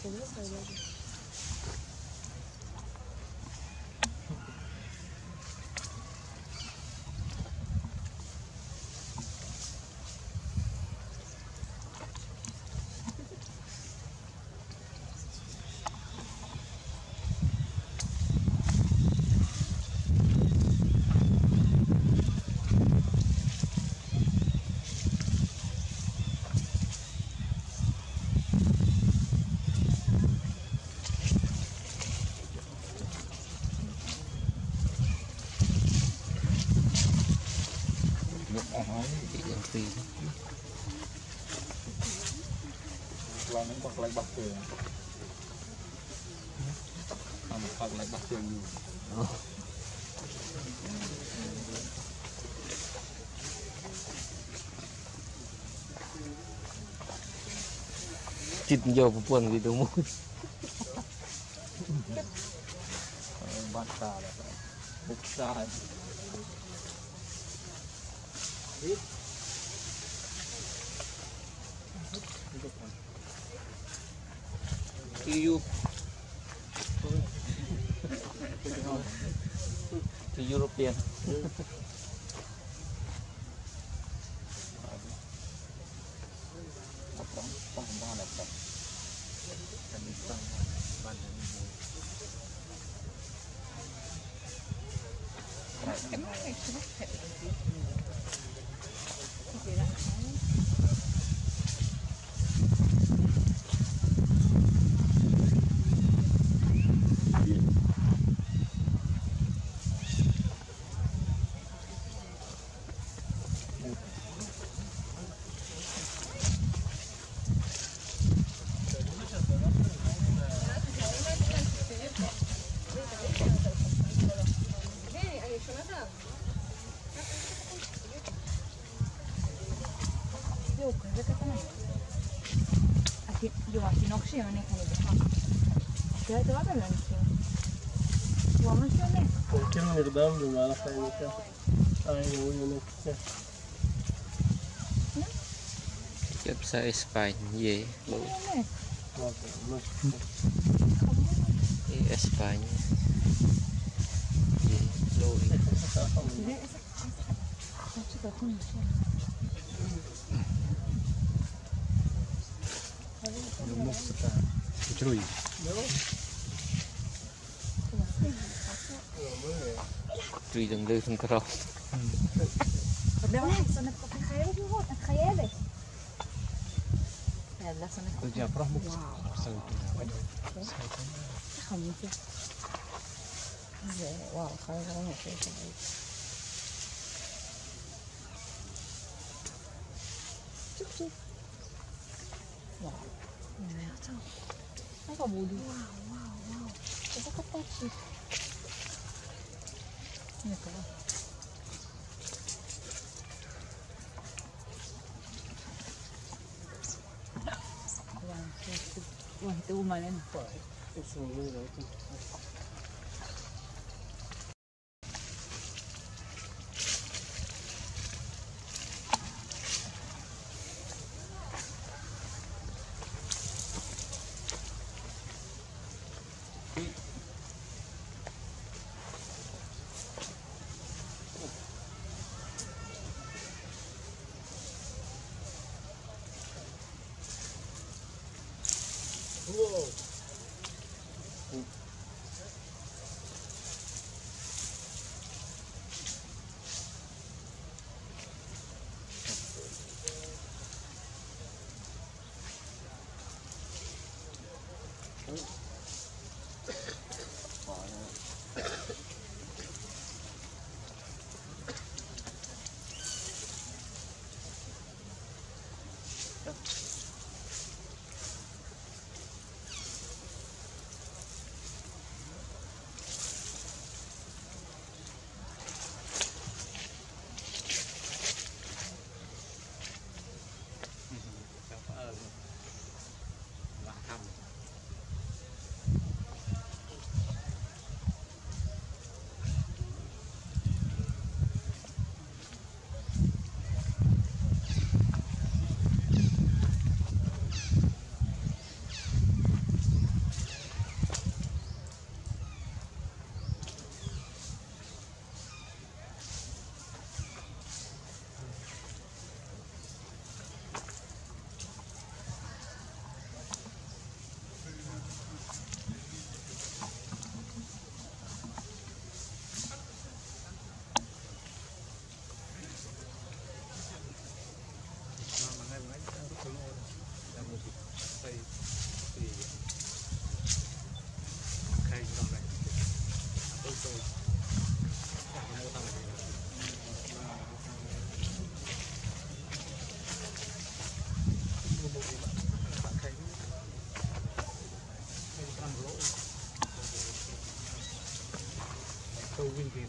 Làm những bọc lại bọc trường bọc lại bọc trường gì chít vô buồn gì đúng không bắt xa là bục xa you to European Joo, siinä onko siellä ne kanssa? Kyllä te olette löytänyt. Huomasitko ne? Kyllä ne dam du mala fayda. Ai no ne. chụp sa Espagne gì luôn Espagne gì luôn chui truy đừng đưa không có kerja perahu wow, kalian cuk. Wow. Apa bulu? Wow. Itu ketat sih. Ini tuh. Wah, itu lumayan. Itu lumayan. Wow. vinh việt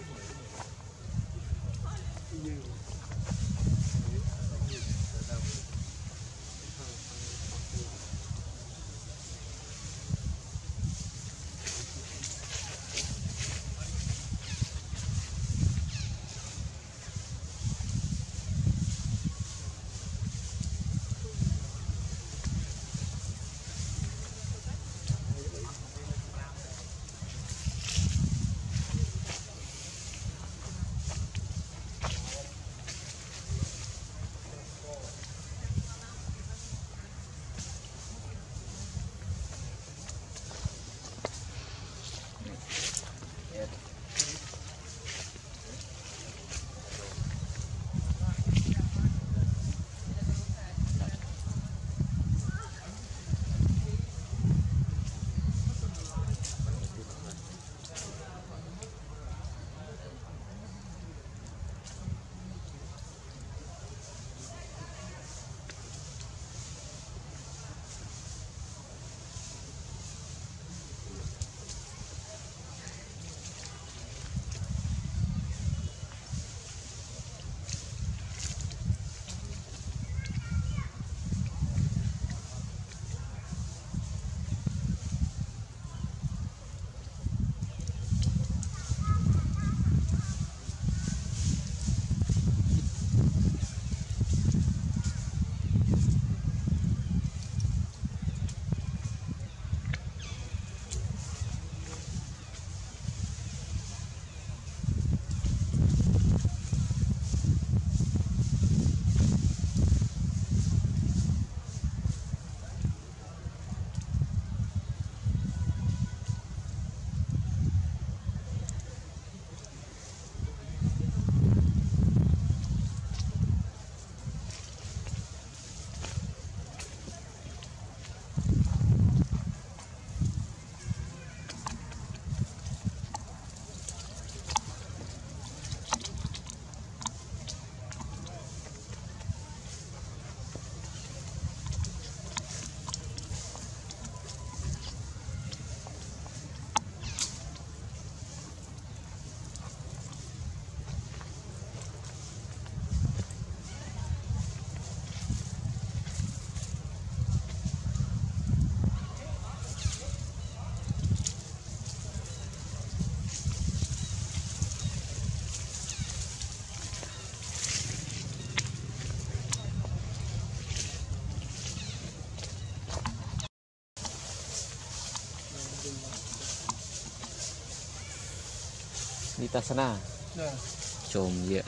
Đi ta sana nè chồm vậy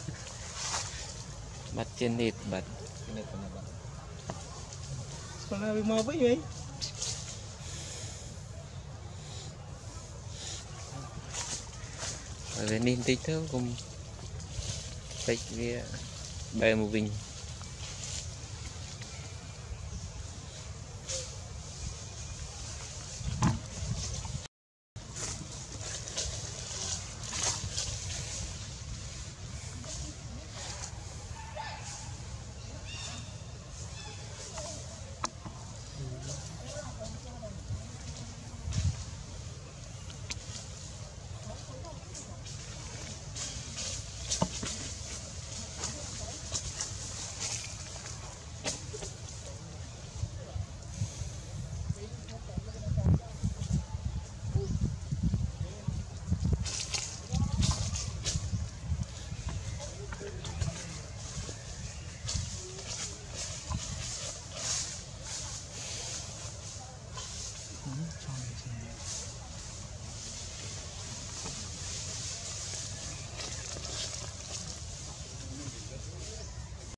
bắt trên nịt bắt cái này là bạn còn là bị mò với gì rồi nên tích thôi cùng tích với bè một vinh